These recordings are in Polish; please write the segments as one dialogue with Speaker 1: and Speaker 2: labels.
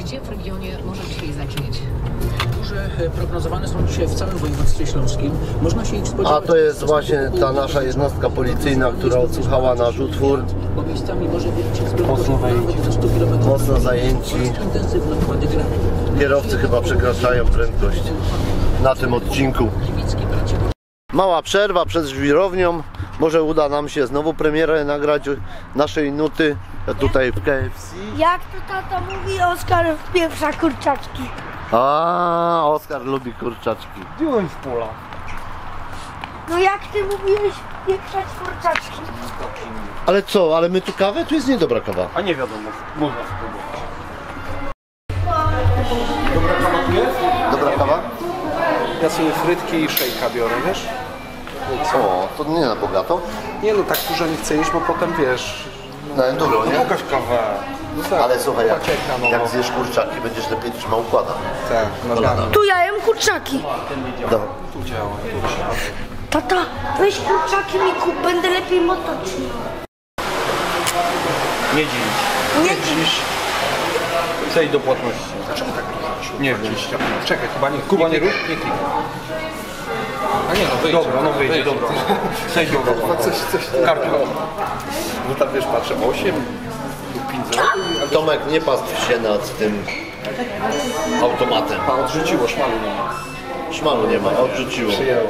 Speaker 1: gdzie w regionie może dzisiaj zacznieć?
Speaker 2: Burze prognozowane są dzisiaj w całym województwie śląskim. Można się ich spodziewać.
Speaker 3: A to jest właśnie ta nasza jednostka policyjna, która odsłuchała nasz utwór.
Speaker 2: Bo miejscami może być mocno 100 km.
Speaker 3: Mocno zajęci.
Speaker 2: Intensywne opady gradu.
Speaker 3: Kierowcy chyba przekraczają prędkość na tym odcinku. Mała przerwa przed żwirownią. Może uda nam się znowu premierę nagrać naszej nuty tutaj w KFC.
Speaker 4: Jak to tata mówi, Oskar wpieprza kurczaczki.
Speaker 3: A, Oskar lubi kurczaczki.
Speaker 5: Byłem w pola.
Speaker 4: No jak ty mówiłeś wpieprzać kurczaczki?
Speaker 3: Ale co, ale my tu kawę? Tu jest niedobra kawa.
Speaker 5: A nie wiadomo, można spróbować. Dobra kawa tu jest?
Speaker 3: Dobra kawa?
Speaker 5: Ja sobie frytki i szejka biorę, wiesz?
Speaker 3: O, to nie na bogato.
Speaker 5: Nie no, tak dużo nie chcę jeść, bo potem wiesz...
Speaker 3: Na enduro, nie?
Speaker 5: Pokaż kawę. No tak,
Speaker 3: Ale słuchaj,
Speaker 5: pacieka, no.
Speaker 3: jak zjesz kurczaki, będziesz lepiej trzymał układa.
Speaker 5: Tak, nogami.
Speaker 4: Tu ja jem kurczaki.
Speaker 3: No.
Speaker 5: Tu działa, tu działa.
Speaker 4: Tata, weź kurczaki mi kup, będę lepiej motoczył.
Speaker 5: Nie dziś.
Speaker 4: Nie dziś.
Speaker 5: Przejdź do płatności. Dlaczego tak dużo? Nie wiem. Czekaj, chyba nie. Kuba nie rób? Nie klikaj. A nie, no wyjdzie. Dobra, no wyjdzie, dobra. Przejdź do płatności. Coś kartą. No tam wiesz, patrzę, 8 lub 5 zł.
Speaker 3: Tomek, nie pastw się nad tym automatem.
Speaker 5: A odrzuciło, szmalu nie ma.
Speaker 3: Szmalu nie ma, odrzuciło.
Speaker 5: Przyjęło.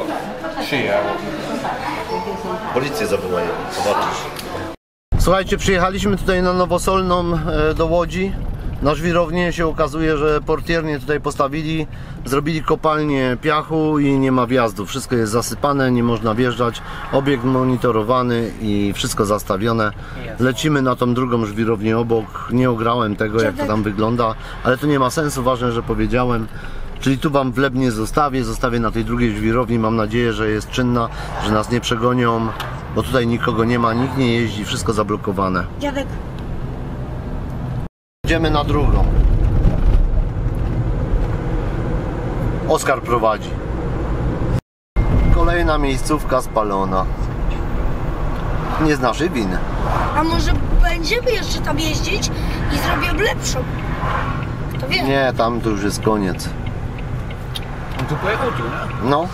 Speaker 3: Policję zawołają, zobaczysz. Słuchajcie, przyjechaliśmy tutaj na Nowosolną do Łodzi. Na żwirownię się okazuje, że portiernie tutaj postawili, zrobili kopalnię piachu i nie ma wjazdu. Wszystko jest zasypane, nie można wjeżdżać. Obiekt monitorowany i wszystko zastawione. Lecimy na tą drugą żwirownię obok. Nie ograłem tego, jak to tam wygląda, ale to nie ma sensu, ważne, że powiedziałem. Czyli tu wam wleb nie zostawię na tej drugiej żwirowni. Mam nadzieję, że jest czynna, że nas nie przegonią, bo tutaj nikogo nie ma, nikt nie jeździ, wszystko zablokowane.
Speaker 4: Dziadek.
Speaker 3: Idziemy na drugą. Oskar prowadzi. Kolejna miejscówka spalona. Nie z naszej winy.
Speaker 4: A może będziemy jeszcze tam jeździć i zrobię lepszą? Kto wie?
Speaker 3: Nie, tam to już jest koniec.
Speaker 5: On tu pojechał tu, nie?
Speaker 3: No.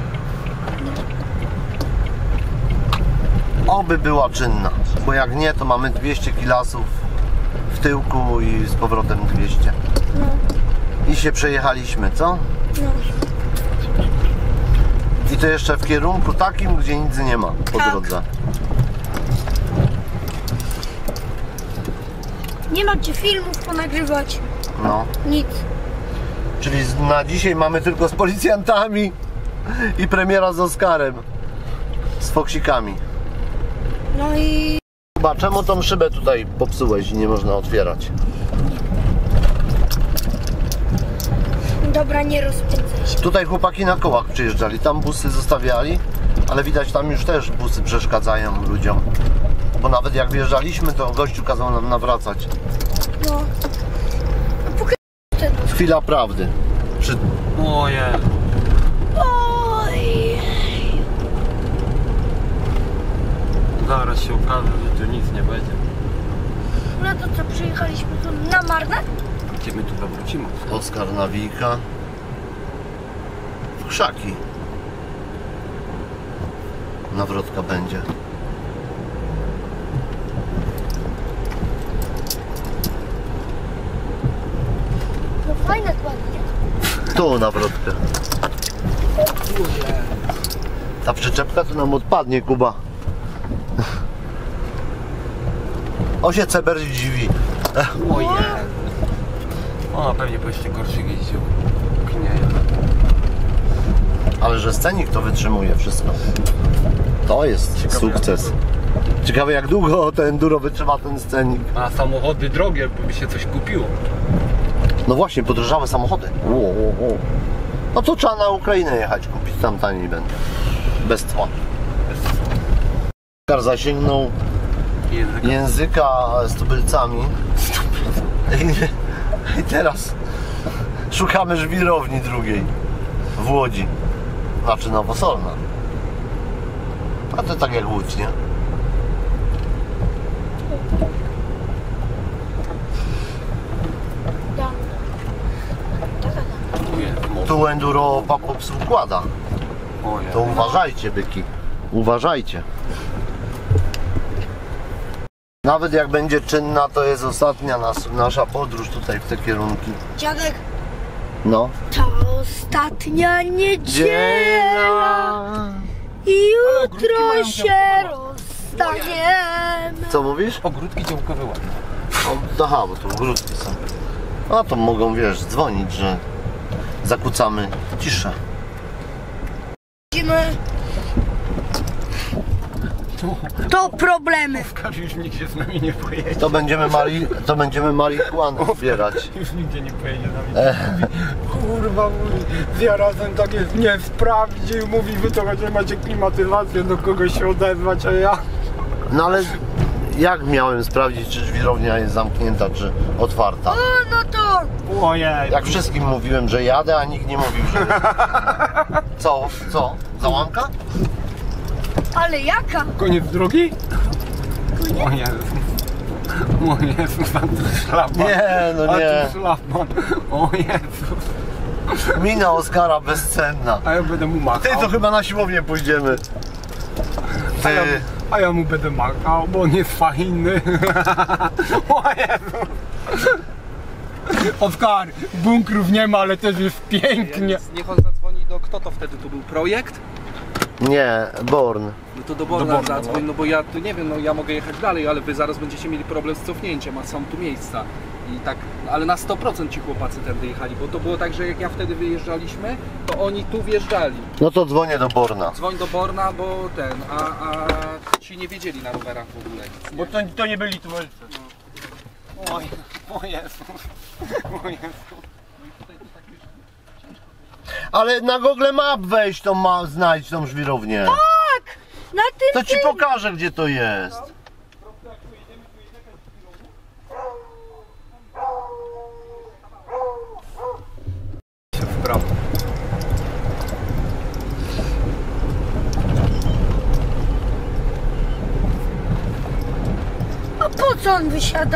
Speaker 3: Oby była czynna, bo jak nie, to mamy 200 kilasów w tyłku i z powrotem 200.
Speaker 4: No.
Speaker 3: I się przejechaliśmy, co?
Speaker 4: No.
Speaker 3: I to jeszcze w kierunku takim, gdzie nic nie ma po
Speaker 4: Tak.
Speaker 3: drodze.
Speaker 4: Nie macie filmów ponagrywać.
Speaker 3: No.
Speaker 4: Nic.
Speaker 3: Czyli na dzisiaj mamy tylko z policjantami i premiera z Oskarem. Z foksikami.
Speaker 4: No i...
Speaker 3: Chyba, czemu tą szybę tutaj popsułeś i nie można otwierać?
Speaker 4: Dobra, nie rozpędzaj się.
Speaker 3: Tutaj chłopaki na kołach przyjeżdżali, tam busy zostawiali, ale widać, tam już też busy przeszkadzają ludziom. Bo nawet jak wjeżdżaliśmy, to gościu kazał nam nawracać.
Speaker 4: No. A pokaż ten.
Speaker 3: Chwila prawdy.
Speaker 5: Ojej.
Speaker 4: Oj.
Speaker 5: Zaraz się okaże, że tu nic nie będzie.
Speaker 4: No to co, przyjechaliśmy tu na marne?
Speaker 5: Gdzie my tu zawrócimy?
Speaker 3: Oskar nawika. W krzaki. Nawrotka będzie.
Speaker 4: No fajne to ładnie.
Speaker 3: Tu nawrotkę. Ta przyczepka to nam odpadnie, Kuba. On się Ceber dziwi.
Speaker 5: Ojej. O, pewnie po jeszcze gorszych jeździł.
Speaker 3: Ale że scenik to wytrzymuje wszystko. To jest sukces. Ciekawe, jak długo ten enduro wytrzyma ten scenik.
Speaker 5: A samochody drogie, by się coś kupiło.
Speaker 3: No właśnie, podrożały samochody. No to trzeba na Ukrainę jechać, kupić, tam taniej będzie. Bez tła. Oskar zasięgnął języka z tubylcami. I teraz szukamy żwirowni drugiej w Łodzi. Znaczy Nowosolna. A to tak jak Łódź, nie?
Speaker 4: Da.
Speaker 3: tu enduro popsuł układa. To uważajcie, byki. Uważajcie. Nawet jak będzie czynna, to jest ostatnia nasza podróż tutaj w te kierunki.
Speaker 4: Dziadek,
Speaker 3: No.
Speaker 4: to ostatnia niedziela i jutro się rozstaniemy.
Speaker 3: Co mówisz?
Speaker 5: Ogródki działkowe ładne.
Speaker 3: Aha, bo tu ogródki są. A to mogą, wiesz, dzwonić, że zakłócamy ciszę.
Speaker 4: Widzimy. To problemy.
Speaker 5: Już nikt się z nami nie pojedzie.
Speaker 3: To będziemy marihuanę zbierać.
Speaker 5: Już nigdzie nie pojedzie z nami. Kurwa, mówi, zarazem tak jest, nie sprawdził, mówi, wy to chociaż macie klimatyzację, do kogoś się odezwać, a ja...
Speaker 3: No ale jak miałem sprawdzić, czy żwirownia jest zamknięta, czy otwarta?
Speaker 4: O, no to
Speaker 5: Ojej.
Speaker 3: Jak wszystkim mówiłem, że jadę, a nikt nie mówił, że... Co? Co? Załamka?
Speaker 4: ale jaka?
Speaker 5: Koniec drogi? O Jezu. O Jezu, a tu szlaban.
Speaker 3: Nie, no nie.
Speaker 5: A tu szlaban. O Jezu.
Speaker 3: Mina Oskara bezcenna.
Speaker 5: A ja będę mu machał.
Speaker 3: Ty, to chyba na siłownię pójdziemy. Ty.
Speaker 5: A ja mu będę machał, bo on jest fajny. O Jezu. Oskar, bunkrów nie ma, ale też jest pięknie.
Speaker 6: Niech on zadzwoni do... Kto to wtedy tu był? Projekt?
Speaker 3: Nie, Born.
Speaker 6: No to do Borna zadzwoń, no bo ja tu nie wiem, no ja mogę jechać dalej, ale wy zaraz będziecie mieli problem z cofnięciem, a są tu miejsca. I tak, ale na 100% ci chłopacy tędy jechali, bo to było tak, że jak ja wtedy wyjeżdżaliśmy, to oni tu wjeżdżali.
Speaker 3: No to dzwonię do Borna.
Speaker 6: Dzwoń do Borna, bo ten, a ci nie wiedzieli na rowerach w ogóle nic, nie?
Speaker 5: Bo to nie byli towarzysze. Oj, o Jezu. O Jezu.
Speaker 3: Ale na Google Map weź to znajdź tą żwirownię.
Speaker 4: Tak! Na tym
Speaker 3: To ci pokażę, gdzie to jest.
Speaker 5: W prawo.
Speaker 4: A po co on wysiada?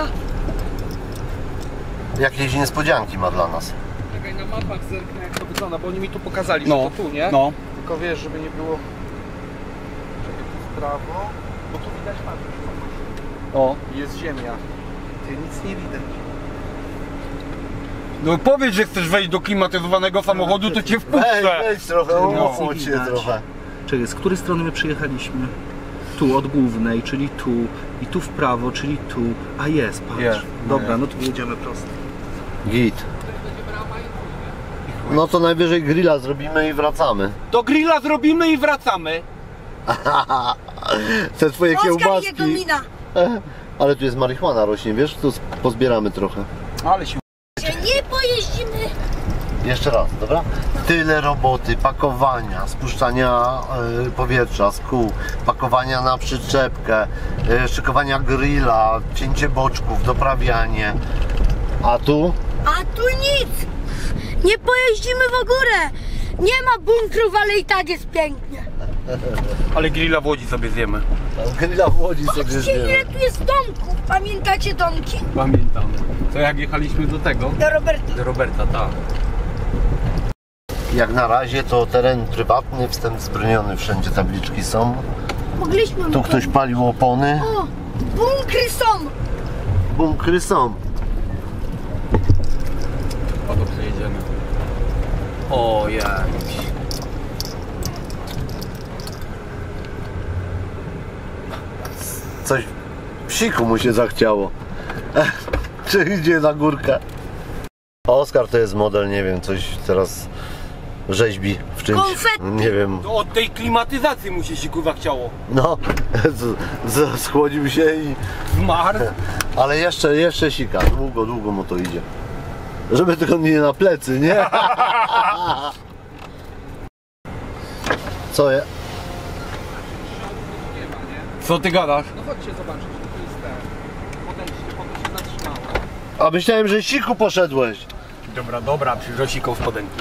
Speaker 3: Jakieś niespodzianki ma dla nas.
Speaker 6: Czekaj, na mapach zerknę jak to wygląda, bo oni mi tu pokazali, że
Speaker 5: No,
Speaker 6: to tu, nie?
Speaker 5: no.
Speaker 6: Tylko wiesz, żeby nie było... Czekaj, tu w prawo, bo tu widać mapę.
Speaker 5: O.
Speaker 6: Jest ziemia. Ty, nic nie widać.
Speaker 5: No powiedz, że chcesz wejść do klimatyzowanego samochodu, to cię wpuszczę.
Speaker 3: Weź trochę,
Speaker 5: No.
Speaker 3: umocnij się
Speaker 6: Widać.
Speaker 3: trochę.
Speaker 6: Czekaj, z której strony my przyjechaliśmy? Tu, od głównej, czyli tu. I tu w prawo, czyli tu. A jest, patrz.
Speaker 5: Jest,
Speaker 6: Dobra,
Speaker 5: jest.
Speaker 6: no tu jedziemy prosto.
Speaker 3: Git. No to najwyżej grilla zrobimy i wracamy.
Speaker 5: Do grilla zrobimy i wracamy.
Speaker 3: Te twoje
Speaker 4: Oskar i jego
Speaker 3: kiełbaski.
Speaker 4: mina.
Speaker 3: Ale tu jest marihuana rośnie, wiesz? Tu pozbieramy trochę.
Speaker 5: Ale się...
Speaker 4: Że nie pojeździmy.
Speaker 3: Jeszcze raz, dobra? Tyle roboty, pakowania, spuszczania powietrza z kół, pakowania na przyczepkę, szykowania grilla, cięcie boczków, doprawianie. A tu?
Speaker 4: A tu nic. Nie pojeździmy w górę. Nie ma bunkrów, ale i tak jest pięknie.
Speaker 5: Ale grilla w Łodzi sobie zjemy.
Speaker 3: Grilla w Łodzi sobie
Speaker 4: Patrzcie, ile
Speaker 3: zjemy.
Speaker 4: tu jest domków. Pamiętacie domki?
Speaker 5: Pamiętam. To jak jechaliśmy do tego?
Speaker 4: Do Roberta.
Speaker 5: Do Roberta, tak.
Speaker 3: Jak na razie to teren prywatny, wstęp zbroniony, wszędzie tabliczki są.
Speaker 4: Mogliśmy...
Speaker 3: Tu ktoś palił opony.
Speaker 4: O, bunkry są.
Speaker 3: Bunkry są.
Speaker 5: O, to przejedziemy. Ojej.
Speaker 3: Coś psiku mu się zachciało. Czy idzie na górkę? Oskar to jest model, nie wiem, coś teraz rzeźbi w czymś.
Speaker 4: Konfetti.
Speaker 3: Nie wiem.
Speaker 5: To od tej klimatyzacji mu się kurwa chciało.
Speaker 3: No, schłodził się i...
Speaker 5: Zmarł.
Speaker 3: Ale jeszcze sika, długo mu to idzie. Żeby tylko nie na plecy, nie? Co je?
Speaker 5: Co ty gadasz?
Speaker 6: No chodźcie zobaczyć, to jest ten. Podejdźcie, po to się zatrzymało.
Speaker 3: A myślałem, że siku poszedłeś.
Speaker 5: Dobra, przyrosikał spodenki.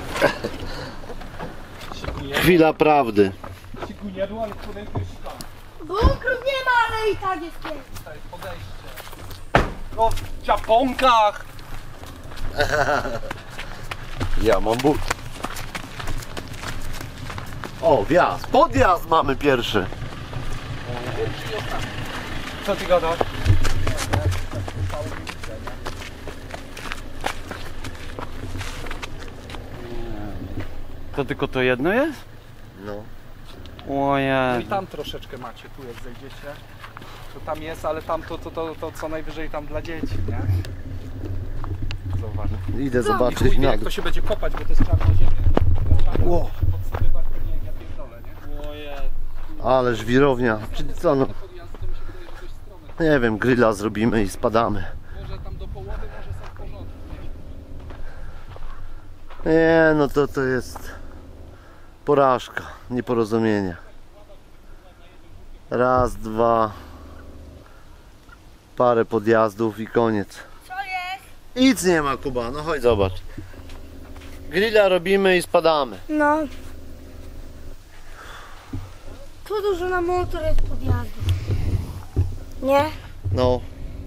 Speaker 3: Chwila prawdy.
Speaker 5: Siku nie jadł, ale spodenki sikał.
Speaker 4: Bunkrów nie ma, ale i tak jest pięknie.
Speaker 5: No w czaponkach.
Speaker 3: Ja mam but. O, wjazd. Podjazd mamy pierwszy.
Speaker 5: Co ty gadasz? To tylko to jedno jest?
Speaker 3: No.
Speaker 6: No
Speaker 5: Ojej.
Speaker 6: i tam troszeczkę macie, tu jak zejdziecie. To tam jest, ale tam to co najwyżej tam dla dzieci, nie? Zauważ.
Speaker 3: Idę
Speaker 6: I
Speaker 3: zobaczyć
Speaker 6: chuj wie,
Speaker 3: na
Speaker 6: jak
Speaker 3: dół.
Speaker 6: to się będzie kopać, bo to jest czarna ziemia.
Speaker 3: Ło.
Speaker 6: Podstawywać pewnie jak ja pierdolę, nie?
Speaker 5: Ojej.
Speaker 3: Ale żwirownia. Czyli co no?
Speaker 6: Podjazdy to mi się wydaje, że dość strome.
Speaker 3: Nie wiem, grilla zrobimy i spadamy.
Speaker 6: Może tam do połowy, może są w porządku.
Speaker 3: Nie, no to jest porażka, nieporozumienie. Raz, dwa, parę podjazdów i koniec.
Speaker 4: Co jest?
Speaker 3: Nic nie ma, Kuba, no chodź zobacz. Grilla robimy i spadamy.
Speaker 4: No. Tu dużo na motor jest podjazdów. Nie?
Speaker 3: No,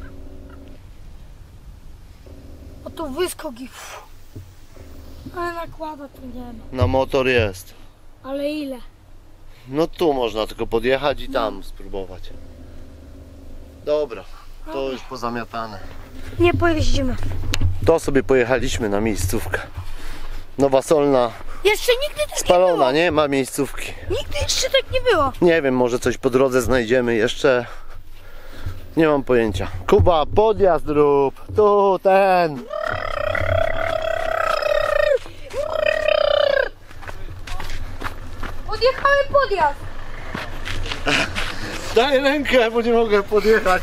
Speaker 4: O tu wyskok i... Ale nakłada tu nie ma.
Speaker 3: na motor jest.
Speaker 4: Ale ile?
Speaker 3: No tu można tylko podjechać i tam spróbować. Dobra, to już pozamiatane.
Speaker 4: Nie pojeździmy.
Speaker 3: To sobie pojechaliśmy na miejscówkę. Nowa Solna,
Speaker 4: Jeszcze nigdy tak nie
Speaker 3: spalona,
Speaker 4: było.
Speaker 3: nie ma miejscówki.
Speaker 4: Nigdy jeszcze tak nie było.
Speaker 3: Nie wiem, może coś po drodze znajdziemy jeszcze. Nie mam pojęcia. Kuba, podjazd rób. Tu, ten.
Speaker 4: Odjechałem podjazd.
Speaker 3: Daj rękę, bo nie mogę podjechać.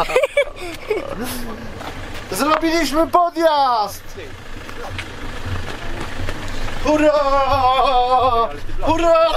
Speaker 3: Zrobiliśmy podjazd! Hurra! Hurra!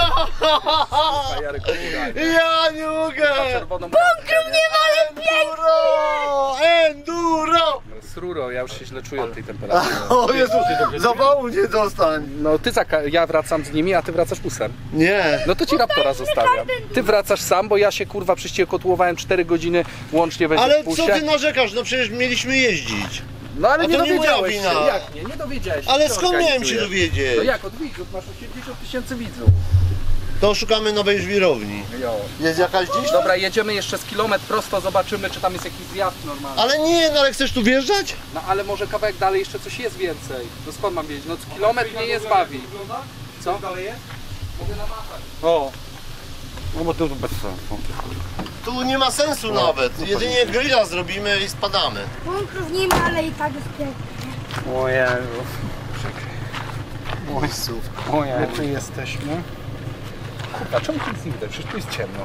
Speaker 3: Ja nie mogę!
Speaker 6: Bunkrum nie ma
Speaker 3: Enduro! Enduro!
Speaker 6: Sruro, ja już się źle czuję od tej temperatury.
Speaker 3: O Jezu, zawału nie dostań.
Speaker 6: No ty ja wracam z nimi, a ty wracasz busem.
Speaker 3: Nie.
Speaker 6: No to ci Raptora zostawiam. Ty wracasz sam, bo ja się kurwa przecież cię kotłowałem 4 godziny łącznie we
Speaker 3: Ale
Speaker 6: wpuście.
Speaker 3: co ty narzekasz? No przecież mieliśmy jeździć.
Speaker 6: No ale
Speaker 3: A
Speaker 6: nie
Speaker 3: to nie moja
Speaker 6: dowiedziałeś się.
Speaker 3: wina.
Speaker 6: Jak nie? Nie dowiedziałeś się.
Speaker 3: Ale
Speaker 6: Kto
Speaker 3: skąd miałem się
Speaker 6: organizuje?
Speaker 3: dowiedzieć?
Speaker 6: No jak od widzów? Masz 80 000 widzów.
Speaker 3: To szukamy nowej żwirowni.
Speaker 6: Jo.
Speaker 3: Jest jakaś gdzieś?
Speaker 6: Dobra, jedziemy jeszcze z kilometr prosto, zobaczymy czy tam jest jakiś zjazd normalny.
Speaker 3: Ale nie, no ale chcesz tu wjeżdżać?
Speaker 6: No ale może kawałek dalej jeszcze coś jest więcej. No skąd mam wiedzieć? No kilometr mnie nie zbawi. Co? Dalej jest? Mogę namachać.
Speaker 5: O. No bo to bez sensu.
Speaker 3: Tu nie ma sensu nawet. Jedynie grilla zrobimy i spadamy.
Speaker 4: Bunkrów nie ma, ale i tak jest pięknie.
Speaker 5: Ojej. Ojej.
Speaker 6: My tu jesteśmy. Kurwa, czemu tu nic nie widać? Przecież tu jest ciemno.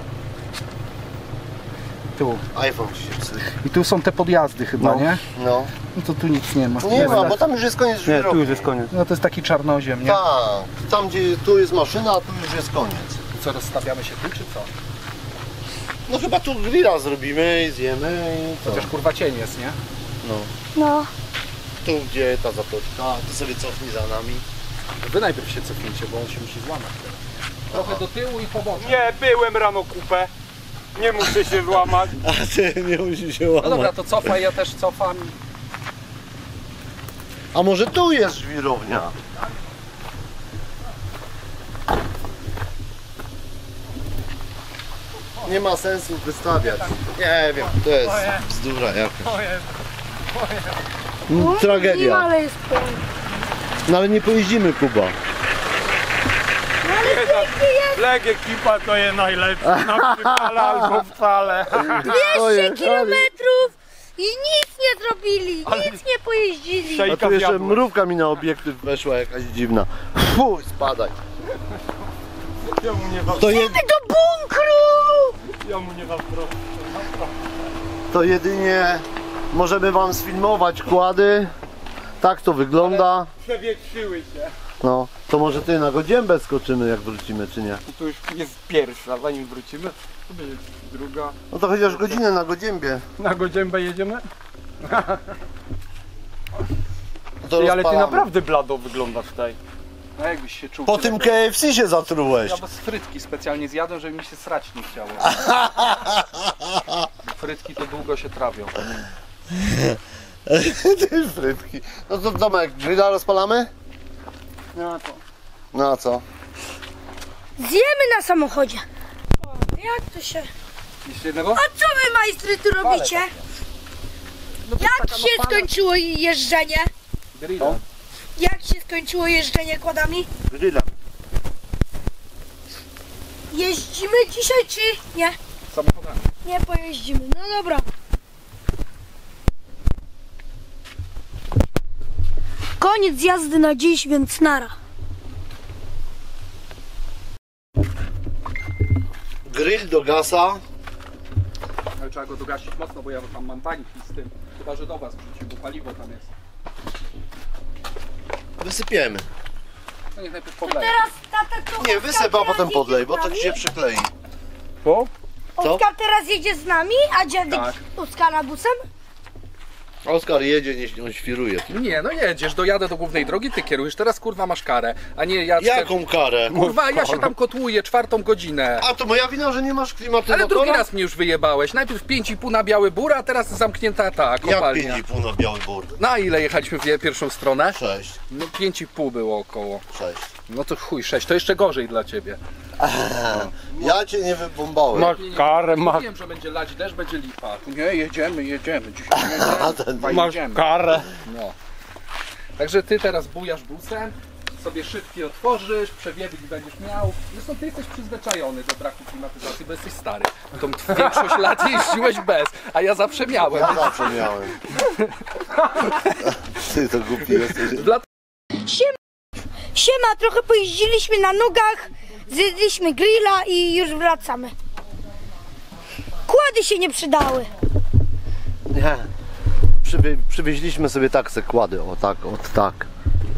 Speaker 6: Tu.
Speaker 3: iPhone ci się psuje.
Speaker 6: I tu są te podjazdy chyba, nie?
Speaker 3: No.
Speaker 6: No to tu nic nie ma.
Speaker 3: Nie ma, bo tam już jest koniec
Speaker 5: Nie,
Speaker 3: żwirowni.
Speaker 5: tu już jest koniec.
Speaker 6: No to jest taki czarnoziem, nie?
Speaker 3: Tak. Tam gdzie tu jest maszyna, a tu już jest koniec.
Speaker 6: Co, rozstawiamy się tu, czy co?
Speaker 3: No chyba tu grilla zrobimy i zjemy i co?
Speaker 6: Chociaż kurwa cień jest, nie?
Speaker 3: No.
Speaker 4: No.
Speaker 3: Tu gdzie ta zatoczka, ty sobie cofnij za nami.
Speaker 6: Wy najpierw się cofnijcie, bo on się musi złamać teraz. Trochę do tyłu i po boczach.
Speaker 5: Nie, byłem rano kupę. Nie muszę się złamać.
Speaker 3: A ty nie musisz się
Speaker 6: No
Speaker 3: łamać.
Speaker 6: dobra, to cofaj, ja też cofam.
Speaker 3: A może tu jest żwirownia? Nie ma sensu wystawiać. Nie wiem, to jest bzdura jakaś.
Speaker 4: Nie ma,
Speaker 3: Tragedia.
Speaker 4: ale jest pięknie.
Speaker 3: No ale nie pojeździmy, Kuba.
Speaker 4: No ale pięknie jest.
Speaker 5: Leg ekipa to jest najlepsza. Na przypale albo wcale.
Speaker 4: 200 kilometrów i nic nie zrobili, nic nie pojeździli.
Speaker 3: A tu jeszcze mrówka mi na obiektyw weszła jakaś dziwna. Fuj, spadaj.
Speaker 5: Ja mu nie was,
Speaker 3: To,
Speaker 4: Idziemy do bunkru!
Speaker 5: ja mu nie was proszę.
Speaker 3: to jedynie możemy wam sfilmować kłady. Tak to wygląda.
Speaker 5: Przewietrzyły się.
Speaker 3: No, to może ty na Godziębę skoczymy jak wrócimy, czy nie?
Speaker 5: To już jest pierwsza, zanim wrócimy. To będzie druga.
Speaker 3: No to chociaż godzinę na Godziębie.
Speaker 5: Na Godziębę jedziemy?
Speaker 3: No to
Speaker 5: Ale ty
Speaker 3: rozpalamy.
Speaker 5: naprawdę blado wyglądasz tutaj.
Speaker 6: No jakbyś się czuł.
Speaker 3: Po tym KFC się zatrułeś.
Speaker 6: Ja bo z frytki specjalnie zjadłem, żeby mi się srać nie chciało. Frytki to długo się trawią.
Speaker 3: Ty frytki. No to Tomek, grilla rozpalamy?
Speaker 5: No to.
Speaker 3: No a co?
Speaker 4: Zjemy na samochodzie. O, jak to się...
Speaker 6: Jeszcze jednego?
Speaker 4: A co wy, majstry, tu robicie?
Speaker 6: No to jest
Speaker 4: Jak
Speaker 6: taka,
Speaker 4: się
Speaker 6: no, fala.
Speaker 4: skończyło jeżdżenie?
Speaker 6: Grilla.
Speaker 4: Jak się skończyło jeżdżenie kładami?
Speaker 3: Grilla.
Speaker 4: Jeździmy dzisiaj czy nie?
Speaker 6: Samochodami.
Speaker 4: Nie pojeździmy, no dobra. Koniec jazdy na dziś, więc nara.
Speaker 3: Grill do gasa.
Speaker 6: Ale trzeba go dogasić mocno, bo ja tam mam panik z tym. Chyba, że do was wrzucił, bo paliwo tam jest.
Speaker 3: Wysypiemy.
Speaker 6: No niech najpierw podleje.
Speaker 4: Teraz tata co?
Speaker 3: Nie, wysyp, a
Speaker 4: Oskar
Speaker 3: potem
Speaker 4: teraz
Speaker 3: podlej,
Speaker 4: jedzie
Speaker 3: bo
Speaker 4: z
Speaker 3: to
Speaker 4: nami?
Speaker 3: ci się przyklei.
Speaker 6: Co?
Speaker 3: Co?
Speaker 4: Oskar teraz jedzie z nami, a dziadek
Speaker 6: Tak.
Speaker 4: Oskara busem?
Speaker 3: Oskar jedzie, nie, on świruje.
Speaker 6: Nie, no jedziesz, dojadę do głównej drogi, ty kierujesz, teraz kurwa masz karę, a nie ja...
Speaker 3: Jaką karę?
Speaker 6: Kurwa, ja się tam kotłuję 4 godzinę.
Speaker 3: A to moja wina, że nie masz klimatyzatora?
Speaker 6: Ale drugi raz mnie już wyjebałeś. Najpierw 5,5 na Biały Bór, a teraz zamknięta ta
Speaker 3: Jak
Speaker 6: kopalnia.
Speaker 3: 5,5 na Biały Bór?
Speaker 6: Na ile jechaliśmy w pierwszą stronę?
Speaker 3: 6.
Speaker 6: No 5,5 było około.
Speaker 3: 6.
Speaker 6: No to chuj, 6, to jeszcze gorzej dla ciebie.
Speaker 3: Ja cię nie wybombałem.
Speaker 5: Masz karę,
Speaker 6: Wiem, że będzie lać deszcz, będzie lipa. Nie, jedziemy dzisiaj jedziemy.
Speaker 5: masz
Speaker 6: Jedziemy.
Speaker 5: karę.
Speaker 6: No. Także ty teraz bujasz busem, sobie szybki otworzysz, przewiewyk będziesz miał. Zresztą ty jesteś przyzwyczajony do braku klimatyzacji, bo jesteś stary. Tą większość lat jeździłeś bez, a ja zawsze miałem.
Speaker 3: Ja zawsze miałem. Ty to głupi jesteś.
Speaker 4: Siema, trochę pojeździliśmy na nogach, zjedliśmy grilla i już wracamy. Kłady się nie przydały.
Speaker 3: Nie. Przywieźliśmy sobie tak se kłady, o tak, od tak.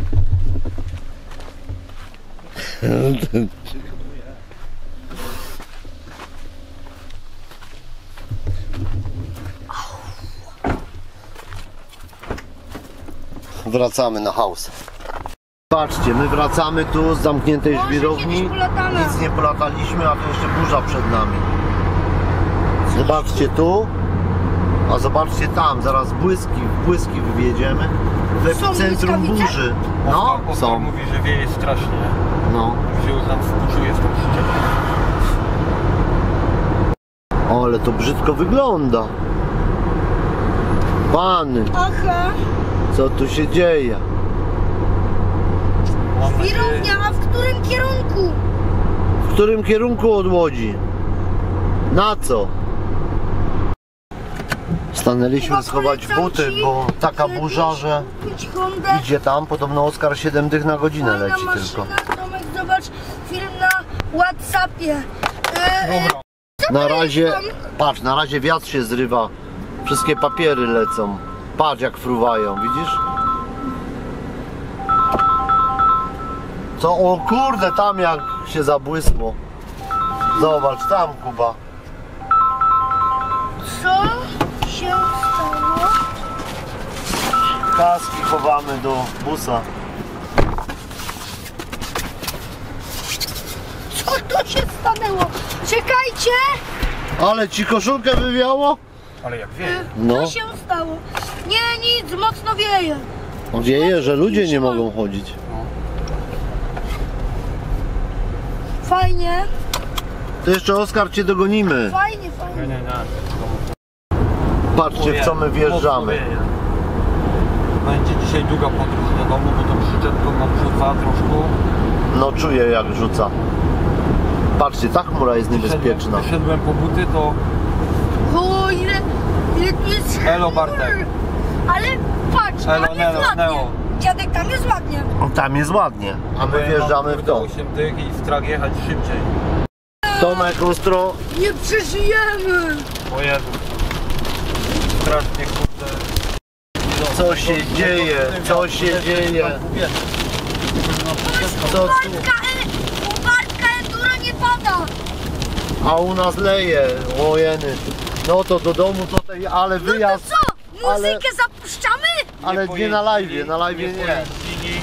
Speaker 3: Wracamy na house. Patrzcie, my wracamy tu z zamkniętej
Speaker 4: Może
Speaker 3: żwirowni.
Speaker 4: kiedyś polatamy.
Speaker 3: Nic nie polataliśmy, a tu jeszcze burza przed nami. Zobaczcie tu, a zobaczcie tam, zaraz błyski wyjedziemy. W epicentrum
Speaker 4: błyskawice?
Speaker 3: burzy. No, są.
Speaker 5: Mówi, że wieje strasznie.
Speaker 3: No.
Speaker 5: Wziął tam współczuje z tą przyczepą.
Speaker 3: O, ale to brzydko wygląda. Pany,
Speaker 4: Aha.
Speaker 3: co tu się dzieje?
Speaker 4: Wirownia, a w którym kierunku?
Speaker 3: W którym kierunku od Łodzi? Na co? Stanęliśmy schować buty, bo taka burza, że idzie tam. Podobno Oskar 7 dych na godzinę leci tylko.
Speaker 4: Tomek, zobacz film na WhatsAppie.
Speaker 3: Na razie, patrz, na razie wiatr się zrywa. Wszystkie papiery lecą. Patrz jak fruwają, widzisz? Co? O kurde, tam jak się zabłysło. Zobacz, tam Kuba.
Speaker 4: Co się stało?
Speaker 3: Kaski chowamy do busa.
Speaker 4: Co to się stanęło? Czekajcie!
Speaker 3: Ale ci koszulkę wywiało?
Speaker 5: Ale jak wieje.
Speaker 3: No,
Speaker 4: Co się stało? Nie, nic, mocno wieje.
Speaker 3: wieje, że ludzie nie mogą chodzić.
Speaker 4: Fajnie,
Speaker 3: To jeszcze Oskar cię dogonimy.
Speaker 4: fajnie, fajnie.
Speaker 5: Nie.
Speaker 3: Patrzcie w co my wjeżdżamy.
Speaker 5: Będzie dzisiaj długa podróż do domu, bo tą przyczepką nam rzuca troszkę.
Speaker 3: No czuję jak rzuca. Patrzcie, ta chmura jest niebezpieczna.
Speaker 5: Wyszedłem po buty, to
Speaker 4: O, ile tu jest
Speaker 5: Elo,
Speaker 4: chmur.
Speaker 5: Bartek.
Speaker 4: Ale patrz,
Speaker 5: Elo,
Speaker 4: tam jest
Speaker 5: Neo,
Speaker 4: ładnie.
Speaker 5: Neo.
Speaker 4: Dziadek, tam jest ładnie.
Speaker 3: Tam jest ładnie, a my wjeżdżamy w dom.
Speaker 5: 8 dych i strach jechać szybciej.
Speaker 3: Tomek ostro.
Speaker 4: Nie przeżyjemy.
Speaker 5: O Jezu. Strasznie kurde.
Speaker 3: Co się dzieje? Co się dzieje? Co tu?
Speaker 4: U Bartka enduro nie pada.
Speaker 3: A u nas leje, ojeny. No to do domu tutaj, ale wyjazd.
Speaker 4: Co? Muzykę
Speaker 3: Ale-
Speaker 4: zapuszczamy?
Speaker 3: Ale nie na live nie.
Speaker 5: pojeździli.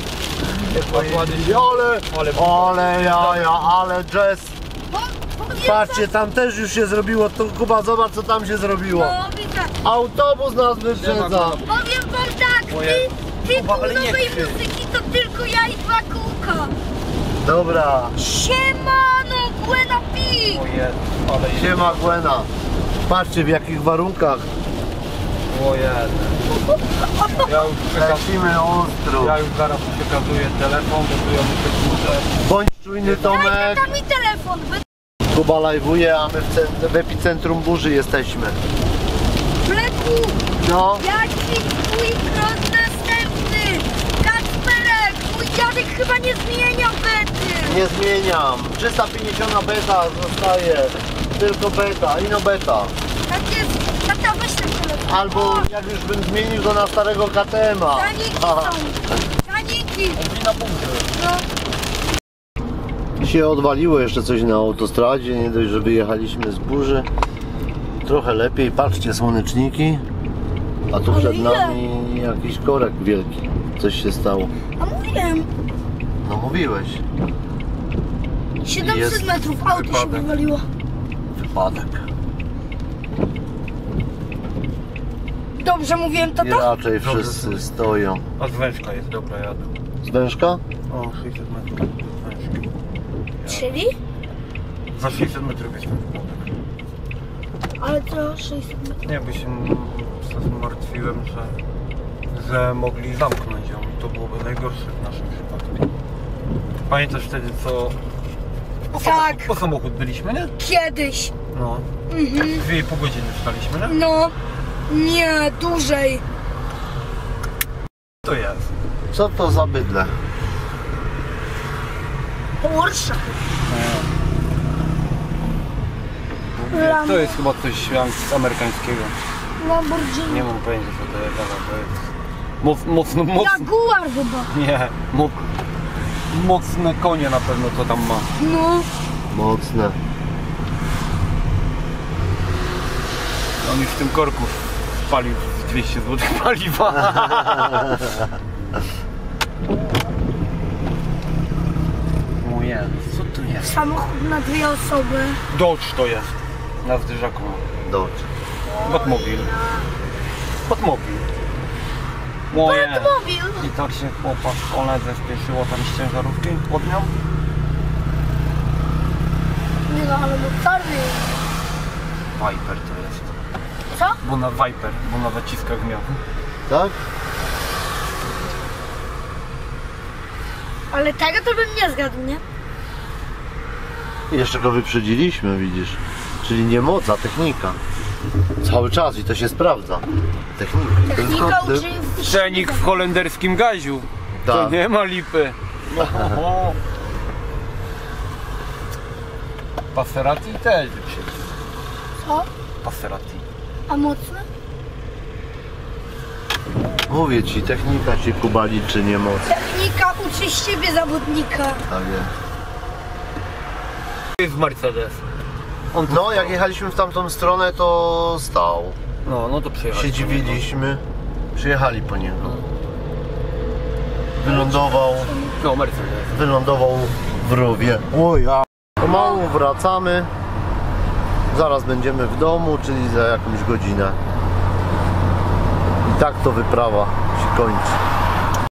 Speaker 3: Ale jaja, ale jazz.
Speaker 4: Powiem
Speaker 3: Patrzcie, tam też już się zrobiło, to Kuba zobacz co tam się zrobiło.
Speaker 4: No, widzę.
Speaker 3: Autobus nas wyprzedza.
Speaker 4: Powiem wam tak, typu
Speaker 5: ale nie
Speaker 4: nowej
Speaker 5: krzycz.
Speaker 4: muzyki to tylko ja i 2 kółka.
Speaker 3: Dobra,
Speaker 4: Siemano, Buena Pi!
Speaker 5: O Jezu, ale jest.
Speaker 3: siema Gwena. Patrzcie w jakich warunkach.
Speaker 5: O Jezu. Ja już
Speaker 3: Lecimy ostro.
Speaker 5: Ja już zaraz przekazuję telefon, bo tu ja muszę kurczę.
Speaker 3: Bądź czujny Tomek.
Speaker 4: Daj mi telefon,
Speaker 3: Kuba live'uje, a my w epicentrum burzy jesteśmy.
Speaker 4: Bleku!
Speaker 3: No,
Speaker 4: Jaki twój cross następny? Kacperek, twój dziadek chyba nie zmieniał bety.
Speaker 3: nie zmieniam. 350 beta zostaje. Tylko beta, ino beta.
Speaker 4: Tak jest, tata weź ten telefon.
Speaker 3: Albo
Speaker 4: O,
Speaker 3: jak już bym zmienił to na starego KTM-a.
Speaker 4: zaniki
Speaker 3: Aha.
Speaker 4: są. Zaniki. No.
Speaker 3: Się odwaliło jeszcze coś na autostradzie, nie dość, że wyjechaliśmy z burzy. Trochę lepiej, patrzcie, słoneczniki. A tu
Speaker 4: Ale
Speaker 3: przed
Speaker 4: ile?
Speaker 3: nami jakiś korek wielki. Coś się stało.
Speaker 4: A mówiłem,
Speaker 3: No mówiłeś.
Speaker 4: 700
Speaker 3: Jest
Speaker 4: metrów auto się
Speaker 5: wypadek.
Speaker 4: wywaliło.
Speaker 3: Wypadek.
Speaker 4: Dobrze mówiłem,
Speaker 3: I
Speaker 4: tata?
Speaker 3: raczej wszyscy stoją.
Speaker 5: A z wężka jest, dobra, jadę.
Speaker 3: Z wężka?
Speaker 5: O, 600 metrów. Wężki.
Speaker 4: Czyli?
Speaker 5: Za 600 metrów jestem w Płodach.
Speaker 4: Ale to 600 metrów.
Speaker 5: Nie, bo się zmartwiłem, że mogli zamknąć ją i to byłoby najgorsze w naszym przypadku. Pamiętasz wtedy co...
Speaker 4: Tak.
Speaker 5: Po samochód byliśmy, nie?
Speaker 4: Kiedyś.
Speaker 5: No. 2,5 godziny staliśmy, nie?
Speaker 4: No. Nie, dłużej.
Speaker 5: To jest.
Speaker 3: Co to za bydle?
Speaker 4: Porsche.
Speaker 5: To jest chyba coś amerykańskiego.
Speaker 4: Lamborghini.
Speaker 5: Nie mam pojęcia co to jest, ale to jest... Mocno...
Speaker 4: Jaguar chyba.
Speaker 5: Nie. Mocne konie na pewno co tam ma.
Speaker 4: No.
Speaker 3: Mocne.
Speaker 5: On już w tym korku spalił 200 zł paliwa. O Jezu, co to jest?
Speaker 4: Samochód na 2 osoby.
Speaker 5: Dodge to jest. Na zderzaku.
Speaker 3: Dodge.
Speaker 5: Batmobil. Batmobil. O Jezu.
Speaker 4: Batmobil.
Speaker 5: I tak się chłopak koledze spieszyło tam z ciężarówki pod nią.
Speaker 4: Nie no, ale motorny.
Speaker 5: Viper to jest.
Speaker 4: Co?
Speaker 5: Bo na Viper, bo na zaciskach miał.
Speaker 3: Tak?
Speaker 4: Ale tego to bym nie zgadł, nie?
Speaker 3: I jeszcze go wyprzedziliśmy, widzisz. Czyli nie moc, a technika. Cały czas i to się sprawdza. Technika.
Speaker 4: Technika
Speaker 3: Tylko-
Speaker 4: uczy...
Speaker 5: Przenik w holenderskim gaziu. To
Speaker 3: Tak.
Speaker 5: nie ma lipy. No. Passerati też wyprzedzi.
Speaker 4: Co?
Speaker 5: Passerati.
Speaker 4: A mocne?
Speaker 3: Mówię ci, technika ci Kuba liczy, nie moc.
Speaker 4: Technika uczy z siebie zawodnika.
Speaker 3: Tak jest.
Speaker 5: To jest Mercedes. On tu
Speaker 3: No,
Speaker 5: stał.
Speaker 3: jak jechaliśmy w tamtą stronę, to stał.
Speaker 5: No to przyjechali.
Speaker 3: Się dziwiliśmy. Przyjechali po niego. Wylądował w rowie. O ja. Pomału wracamy. Zaraz będziemy w domu, czyli za jakąś godzinę. I tak to wyprawa się kończy.